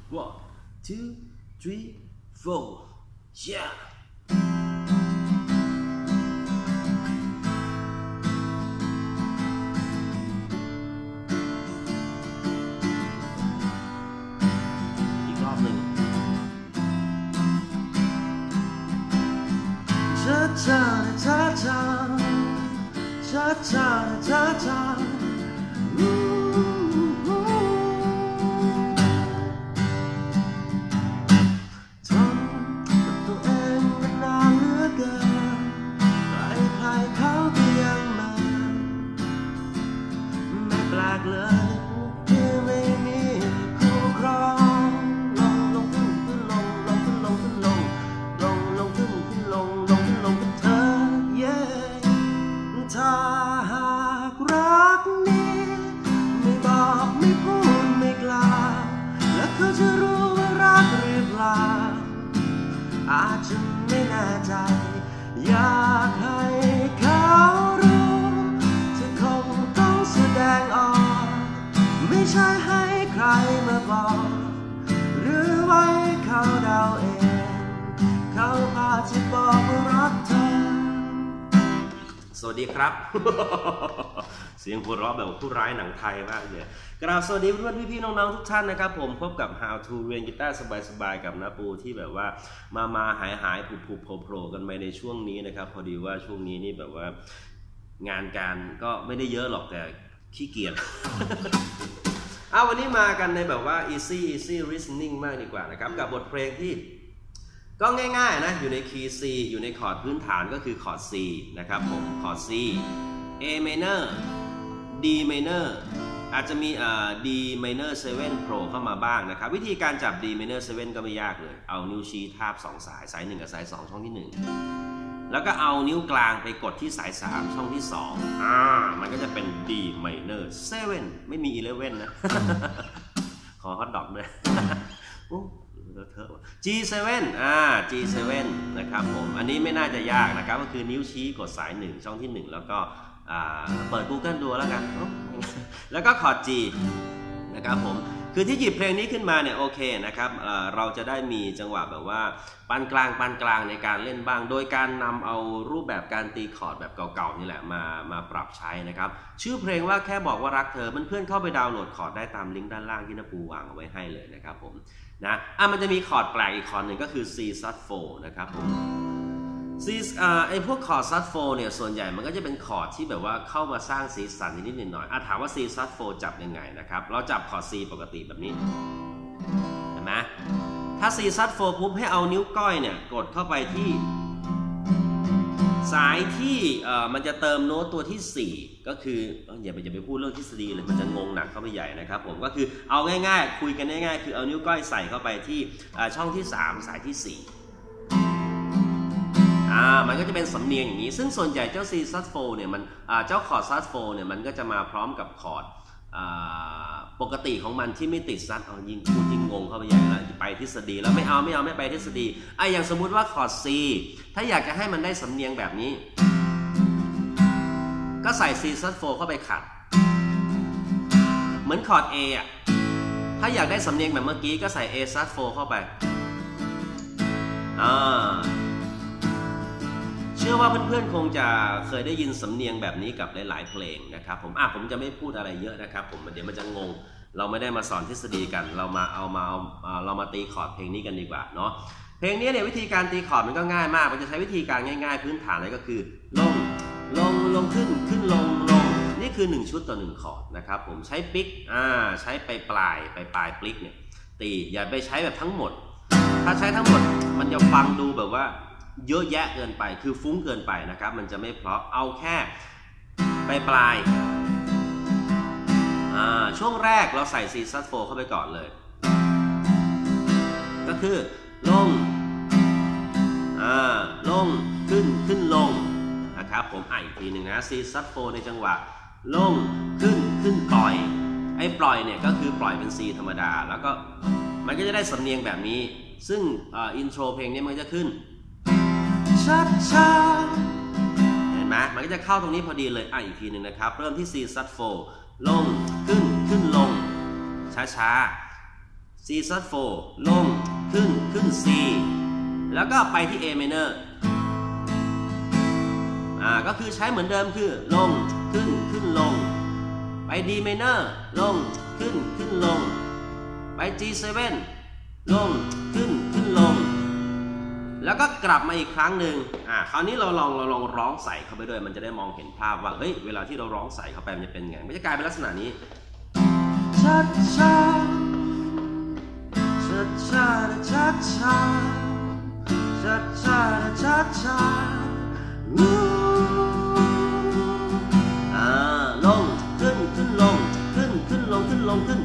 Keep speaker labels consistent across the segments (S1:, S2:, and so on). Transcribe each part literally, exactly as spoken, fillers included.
S1: one two three four yeah
S2: cha cha cha cha cha cha chaทำกับตัวเองมานานเหลือเกินใครๆเขาก็ยังมาไม่แปลกเลยที่ไม่มีคู่ครองลงลงขึ้นขึ้นลงลงขึ้นลงขึ้นลงลงลงขึ้นขึ้นลงลงขึ้นลงกับเธอเย้ถ้าหากรักนี้ไม่บอกไม่พูดไม่กล่าวแล้วเขาจะรู้ว่ารักหรือเปล่าอาจจะไม่แน่ใจอยากให้เขารู้เธอคงต้องแสดงออกไม่ใช่ให้ใครมาบอกหรือไว้เขาเดาเองเขาอาจจะบอกว่ารักเธอ
S1: สวัสดีครับ เสียงหัวเราะแบบผู้ร้ายหนังไทยมากเลยกราบสวัสดีเพื่อนพี่ๆน้องๆทุกท่านนะครับผมพบกับ How to เรียนกีตาร์สบายๆกับน้าปูที่แบบว่ามามาหายหายผุบผุบโผล่กันไปในช่วงนี้นะครับพอดีว่าช่วงนี้นี่แบบว่างานการก็ไม่ได้เยอะหรอกแต่ขี้เกียจ เอาวันนี้มากันในแบบว่า easy easy listening มากดีกว่านะครับกับบทเพลงที่ก็ง่ายๆนะอยู่ในคีย์ C อยู่ในคอร์ดพื้นฐานก็คือคอร์ด C นะครับผมคอร์ด C A minor D minor อาจจะมีอ่า D minor เซเว่นโผล่เข้ามาบ้างนะครับวิธีการจับ D minor เซเว่นก็ไม่ยากเลยเอานิ้วชี้ทาบสองสายสายหนึ่งกับสายสองช่องที่หนึ่งแล้วก็เอานิ้วกลางไปกดที่สายสามช่องที่สองอ่ามันก็จะเป็น D minor เซเว่นไม่มีสิบเอ็ดนะ ขอฮอตดอกด้วยจี เซเว่น อ่า จี เซเว่น นะครับผมอันนี้ไม่น่าจะยากนะครับก็คือนิ้วชี้กดสายหนึ่งช่องที่หนึ่งแล้วก็เปิด Google ดูแล้วกันแล้วก็คอร์ด G นะครับผมคือที่หยิบเพลงนี้ขึ้นมาเนี่ยโอเคนะครับ เ, เราจะได้มีจังหวะแบบว่าปานกลางปานกลางในการเล่นบ้างโดยการนำเอารูปแบบการตีคอร์ดแบบเก่าๆนี่แหละมามาปรับใช้นะครับชื่อเพลงว่าแค่บอกว่ารักเธอเพื่อนๆเข้าไปดาวน์โหลดคอร์ดได้ตามลิงก์ด้านล่างที่น้าปูวางเอาไว้ให้เลยนะครับผมนะอ่ะมันจะมีคอร์ดแปลกอีกคอร์ดหนึ่งก็คือ C sus four นะครับผม C อ่าไอพวกคอร์ด sus four เนี่ยส่วนใหญ่มันก็จะเป็นคอร์ดที่แบบว่าเข้ามาสร้างสีสันนิดๆหน่อยๆอ่ะถามว่า C sus four จับยังไงนะครับเราจับคอร์ด C ปกติแบบนี้เห็นไหมถ้า C sus four ปุ๊บให้เอานิ้วก้อยเนี่ยกดเข้าไปที่สายที่เอ่อมันจะเติมโน้ตตัวที่สี่ก็คืออย่าไปอย่าไปพูดเรื่องทฤษฎีเลยมันจะงงหนักเข้าไปใหญ่นะครับผมก็คือเอาง่ายๆคุยกันง่ายๆคือเอานิ้วก้อยใส่เข้าไปที่ช่องที่สามสายที่สี่อ่ามันก็จะเป็นสำเนียงอย่างนี้ซึ่งส่วนใหญ่เจ้า C sus four เนี่ยมันเจ้าคอร์ด sus four เนี่ยมันก็จะมาพร้อมกับคอร์ดปกติของมันที่ไม่ติดซัดเอายิงพูดยิงงงเข้าไปใหญ่แล้วไปทฤษฎีแล้วไม่เอาไม่เอาไม่ไปทฤษฎีไอ้อย่างสมมุติว่าคอร์ด C ถ้าอยากจะให้มันได้สำเนียงแบบนี้ก็ใส่ C sus four เข้าไปขัดเหมือนคอร์ด A อ่ะถ้าอยากได้สำเนียงแบบเมื่อกี้ก็ใส่ A sus four เข้าไปอ่าเชื่อว่าเพื่อนๆคงจะเคยได้ยินสำเนียงแบบนี้กับหลายๆเพลงนะครับผมอ่ะผมจะไม่พูดอะไรเยอะนะครับผมเดี๋ยวมันจะงงเราไม่ได้มาสอนทฤษฎีกันเรามาเอามาเอาเรามาตีคอร์ดเพลงนี้กันดีกว่าเนาะเพลงนี้เนี่ยวิธีการตีคอร์ดมันก็ง่ายมากมันจะใช้วิธีการง่ายๆพื้นฐานเลยก็คือลงลงลงขึ้นขึ้นลงลงนี่คือหนึ่งชุดต่อหนึ่งคอร์ดนะครับผมใช้ปิกอ่าใช้ไปปลายไปปลายปิกเนี่ยตีอย่าไปใช้แบบทั้งหมดถ้าใช้ทั้งหมดมันจะฟังดูแบบว่าเยอะแยะเกินไปคือฟุ้งเกินไปนะครับมันจะไม่เพราะเอาแค่ไปปลายอ่าช่วงแรกเราใส่ C sus four เข้าไปก่อนเลยก็คือลงอ่าลงขึ้นขึ้นลงนะครับผมอ่านอีกทีหนึ่งนะ C sus four ในจังหวะลงขึ้นขึ้นปล่อยไอ้ปล่อยเนี่ยก็คือปล่อยเป็น C ธรรมดาแล้วก็มันก็จะได้สำเนียงแบบนี้ซึ่งอ่าอินโทรเพลงนี้มันจะขึ้นช้าๆเห็นไหมมันก็จะเข้าตรงนี้พอดีเลยอ่ะอีกทีหนึ่งนะครับเริ่มที่ C sus four ลงขึ้นขึ้นลงช้าๆ C sus four ลงขึ้นขึ้น C แล้วก็ไปที่ A minor อ่าก็คือใช้เหมือนเดิมคือลงขึ้นขึ้นลงไป D minor ลงขึ้นขึ้นลงไป G เซเว่น ลงขึ้นขึ้นลงแล้วก็กลับมาอีกครั้งหนึ่งอ่าคราวนี้เราลองเราลองร้องใส่เข้าไปด้วยมันจะได้มองเห็นภาพว่าเฮ้ยเวลาที่เราร้องใส่เข้าไปมันจะเป็นไงมันจะกลายเป็นลักษณะนี้ชัดชัดชัดชัดชัดชัดชัดชัดชัดชัดอ่าลงขึ้นขึ้นลงขึ้นขึ้นลงขึ้นลงขึ้น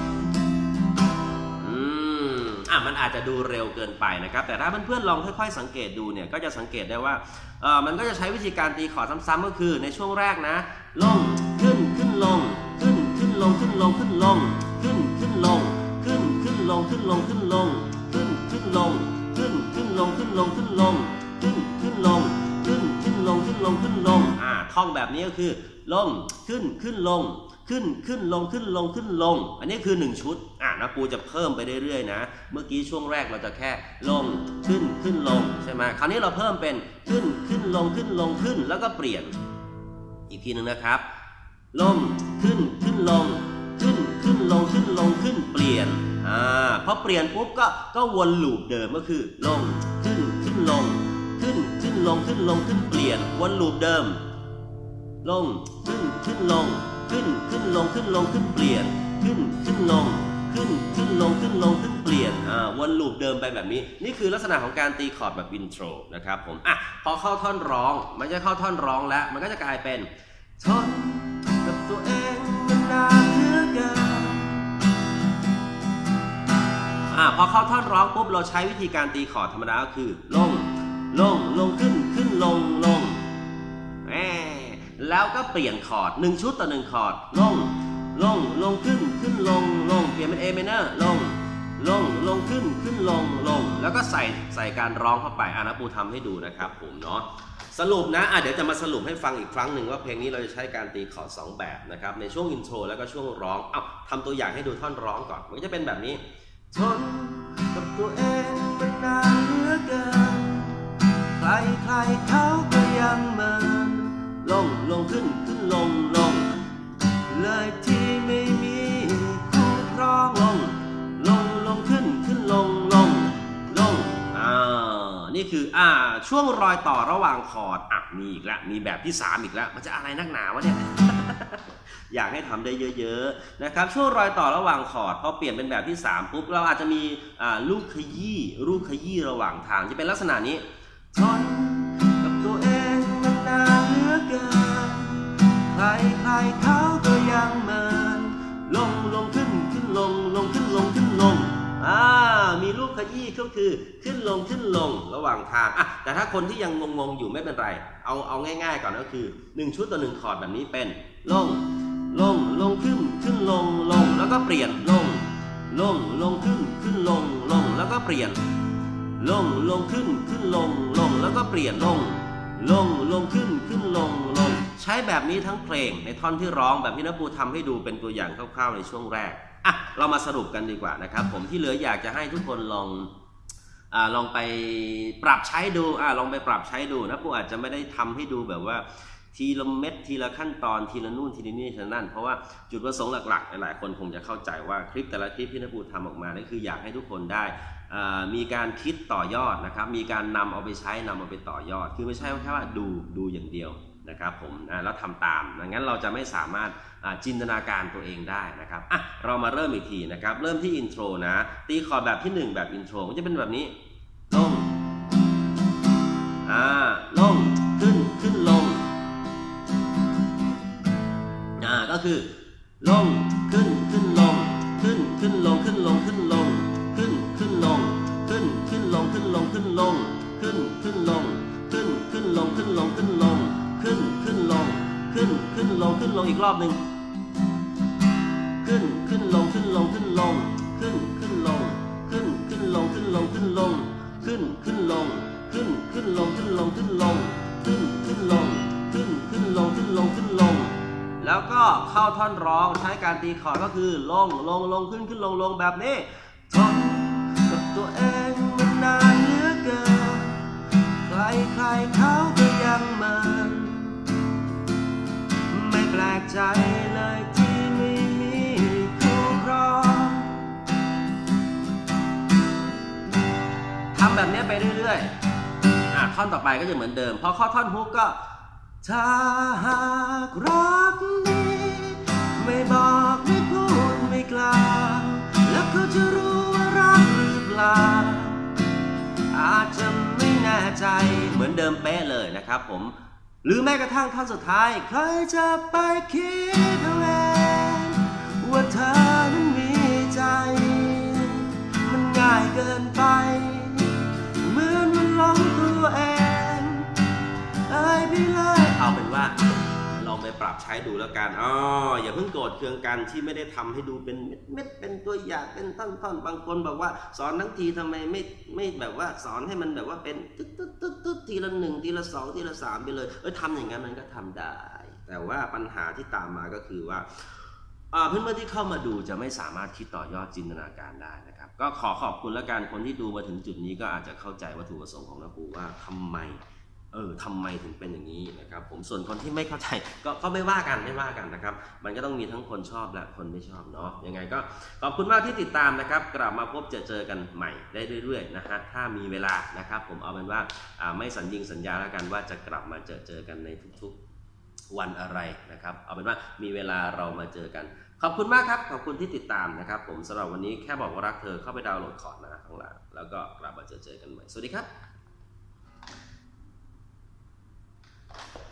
S1: มันอาจจะดูเร็วเกินไปนะครับแต่ถ้าเพื่อนๆลองค่อยๆสังเกตดูเนี่ยก็จะสังเกตได้ว่าเออมันก็จะใช้วิธีการตีคอร์ดซ้ำๆก็คือในช่วงแรกนะลงขึ้นขึ้นลงขึ้นขึ้นลงขึ้นลงขึ้นลงขึ้นขึ้นลงขึ้นขึ้นลงขึ้นลงขึ้นลงขึ้นขึ้นลงขึ้นขึ้นลงขึ้นลงขึ้นลงขึ้นขึ้นลงขึ้นขึ้นลงขึ้นลงขึ้นลงอ่าท่องแบบนี้ก็คือลงขึ้นขึ้นลงขึ้นขึ้นลงขึ้นลงขึ้นลงอันนี้คือหนึ่งชุดอ่ะนะปูจะเพิ่มไปเรื่อยๆนะเมื่อกี้ช่วงแรกเราจะแค่ลงขึ้นขึ้นลงใช่ไหมคราวนี้เราเพิ่มเป็นขึ้นขึ้นลงขึ้นลงขึ้นแล้วก็เปลี่ยนอีกทีหนึ่งนะครับลงขึ้นขึ้นลงขึ้นขึ้นลงขึ้นลงขึ้นเปลี่ยนอ่าพอเปลี่ยนปุ๊บก็ก็วนลูปเดิมก็คือลงขึ้นขึ้นลงขึ้นขึ้นลงขึ้นลงขึ้นเปลี่ยนวนลูปเดิมลงขึ้นขึ้นลงขึ้นขึ้นลงขึ้นลงขึ้นเปลี่ยนขึ้นขึ้นลงขึ้นขึ้นลงขึ้นลงขึ้นเปลี่ยนอ่าวนลูปเดิมไปแบบนี้นี่คือลักษณะของการตีคอร์ดแบบอินโทรนะครับผมอ่ะพอเข้าท่อนร้องมันจะเข้าท่อนร้องแล้วมันก็จะกลายเป็นทนกับตัวเองมันนานเหลือเกินอ่าพอเข้าท่อนร้องปุ๊บเราใช้วิธีการตีคอร์ดธรรมดาก็คือลงลงลงขึ้นขึ้นลงลงแหมแล้วก็เปลี่ยนคอร์ดหนึ่งชุดต่อหนึ่งคอร์ดลงลงลงขึ้นขึ้นลงลงเปลี่ยนเป็น A minor ลงลงลงขึ้นขึ้นลงลงแล้วก็ใส่ใส่การร้องเข้าไปอ่ะนะปูทำให้ดูนะครับผมเนาะสรุปนะอ่ะเดี๋ยวจะมาสรุปให้ฟังอีกครั้งหนึ่งว่าเพลงนี้เราจะใช้การตีคอร์ดสองแบบนะครับในช่วงอินโทรแล้วก็ช่วงร้องเอ้าทำตัวอย่างให้ดูท่อนร้องก่อนมันจะเป็นแบบนี้ทนกับตัวเองมันนานเหลือเกินใครใครเขาก็ยังเหมือนลงลงขึ้นขึ้นลงลงเลยที่ไม่มีคู่ครองลงลงลงขึ้นขึ้นลงลงลงอ่านี่คืออ่าช่วงรอยต่อระหว่างคอร์ดอ่ะมีอีกแล้วมีแบบที่สามอีกแล้วมันจะอะไรนักหนาวะเนี่ย อยากให้ทำได้เยอะๆนะครับช่วงรอยต่อระหว่างคอร์ดพอเปลี่ยนเป็นแบบที่สามปุ๊บเราอาจจะมีอ่าลูกขยี้ลูกขยี้ระหว่างทางจะเป็นลักษณะนี้ทนกับตัวเองมันนานเหลือเกินใครใครเขาก็ยังเหมือนลงลงขึ้นขึ้นลงลงขึ้นลงขึ้นลงอ่ามีลูกขยี้ก็คือขึ้นลงขึ้นลงระหว่างทางอ่ะแต่ถ้าคนที่ยังงงๆอยู่ไม่เป็นไรเอาเอาง่ายๆก่อนก็คือหนึ่งชุดต่อหนึ่งคอร์ดแบบนี้เป็นลงลงลงขึ้นขึ้นลงลงแล้วก็เปลี่ยนลงลงลงขึ้นขึ้นลงลงแล้วก็เปลี่ยนลงลงขึ้นขึ้นลงลงแล้วก็เปลี่ยนลงลงลงขึ้นขึ้นลงลงใช้แบบนี้ทั้งเพลงในท่อนที่ร้องแบบที่น้าปูทำให้ดูเป็นตัวอย่างคร่าวๆในช่วงแรกอ่ะเรามาสรุปกันดีกว่านะครับผมที่เหลืออยากจะให้ทุกคนลองอ่าลองไปปรับใช้ดูอ่าลองไปปรับใช้ดูน้าปูอาจจะไม่ได้ทำให้ดูแบบว่าทีละเม็ดทีละขั้นตอนทีละนู่นทีละนี่ทีละนั่นเพราะว่าจุดประสงค์หลักๆหลายๆคนคงจะเข้าใจว่าคลิปแต่ละคลิปที่น้าปูทำออกมานี่คืออยากให้ทุกคนได้มีการคิดต่อยอดนะครับมีการนำเอาไปใช้นำเอาไปต่อยอดคือไม่ใช่แค่ว่าดูดูอย่างเดียวนะครับผมแล้วทำตามงั้นเราจะไม่สามารถจินตนาการตัวเองได้นะครับอ่ะเรามาเริ่มอีกทีนะครับเริ่มที่อินโทรนะตีคอร์ดแบบที่หนึ่งแบบอินโทรมันจะเป็นแบบนี้ลงอ่าลงขึ้นขึ้นลงอ่าก็คือลงขึ้นขึ้นลงขึ้นขึ้นลงขึ้นลงขึ้นลงขึ้นขึ้นลงขึ้นขึ้นลงขึ้นลงขึ้นลงขึ้นขึ้นลงขึ้นขึ้นลงขึ้นลงขึ้นลงขึ้นขึ้นลงขึ้นขึ้นลงขึ้นลงอีกรอบหนึ่งขึ้นขึ้นลงขึ้นลงขึ้นลงขึ้นขึ้นลงขึ้นขึ้นลงขึ้นลงขึ้นลงขึ้นขึ้นลงขึ้นขึ้นลงขึ้นลงขึ้นลงขึ้นขึ้นลงขึ้นขึ้นลงขึ้นลงขึ้นลงแล้วก็เข้าท่อนร้องใช้การตีคอร์ดก็คือลงลงลงขึ้นขึ้นลงลงแบบนี้
S2: ทนกับตัวเองมานานเหลือเกินใครใครเขาก็ยังเหมินไม่แปลกใจเลยที่ไม่มีคู่ครองทำแบบนี้ไปเรื่อยๆอ่ะท่อนต่อไปก็จะเหมือนเดิมพอเข้าท่อนฮุกก็ถ้าหากรักนี้ไม่บอกไม่พูดไม่กล่าวแล้วเขาจะรู้ว่ารักหรือเปล่าอาจจะไม่แน่ใจเหมือนเดิมเป๊ะเลยนะครับผมหรือแม้กระทั่งท่อนสุดท้ายใครจะไปคิดเอาเองว่าเธอนั้นมีใจมันง่ายเกินไปเหมือนมันหลงตัวเองเอ้ยพี่เลยเอาเป็นว่าลองไปปรับใช้ดูแล้วกันอ๋ออย่าเพิ่งโกรธเคืองกันที่ไม่ได้ทำให้ดูเป็นเม็ดๆเป็นตัวอย่างเป็นท่อนๆบางคนบอกว่าสอนทั้งทีทำไมไม่ไม่แบบว่าสอนให้มันแบบว่าเป็นตึ๊ดตึ๊ดตึ๊ดตึ๊ดทีละหนึ่งทีละสองทีละสามไปเลยเออทำอย่างนั้นมันก็ทำได้แต่ว่าปัญหาที่ตามมาก็คือว่าเพื่อนๆที่เข้ามาดูจะไม่สามารถคิดต่อยอดจินตนาการได้นะครับก็ขอขอบคุณแล้วกันคนที่ดูมาถึงจุดนี้ก็อาจจะเข้าใจวัตถุประสงค์ของนักปูว่าทำไมเออทำไมถึงเป็นอย่างนี้นะครับผมส่วนคนที่ไม่เข้าใจก็ก็ไม่ว่ากันไม่ว่ากันนะครับมันก็ต้องมีทั้งคนชอบและคนไม่ชอบเนาะยังไงก็ขอบคุณมากที่ติดตามนะครับกลับมาพบเจอเจอกันใหม่ได้เรื่อยๆนะฮะถ้ามีเวลานะครับผมเอาเป็นว่าไม่สัญญิงสัญญาแล้วกันว่าจะกลับมาเจอเจอกันในทุกๆวันอะไรนะครับเอาเป็นว่ามีเวลาเรามาเจอกันขอบคุณมากครับขอบคุณที่ติดตามนะครับผมสำหรับวันนี้แค่บอกว่ารักเธอเข้าไปดาวน์โหลดคอร์ดนะข้างล่างแล้วก็กลับมาเจอเจอกันใหม่สวัสดีครับ